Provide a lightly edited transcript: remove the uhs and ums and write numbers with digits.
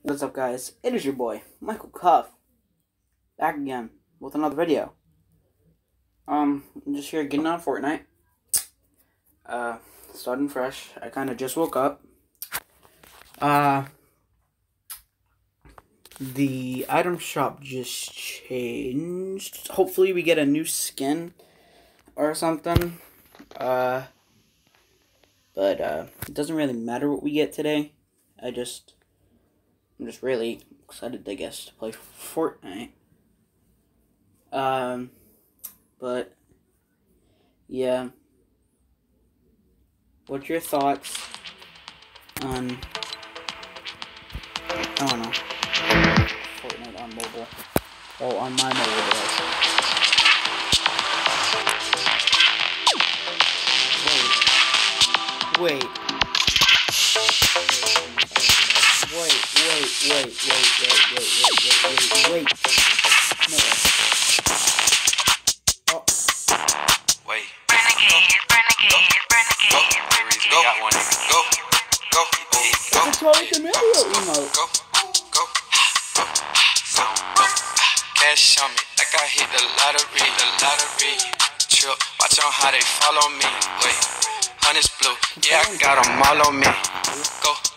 What's up, guys? It is your boy, Michael Cuff, back again with another video. I'm just here getting on Fortnite. Starting fresh. I kind of just woke up. The item shop just changed. Hopefully we get a new skin or something. But it doesn't really matter what we get today. I'm just really excited, I guess, to play Fortnite. But yeah. What's your thoughts on, I don't know, Fortnite on mobile? Oh, on my mobile device. Wait. No. Oh. Wait. Go. Got one. Go. It's a Charlie D'Amelio emote. Go. Cash on me, like I hit the lottery. Trip, watch on how they follow me. Wait, honey's blue, yeah, I got them all on me. Go.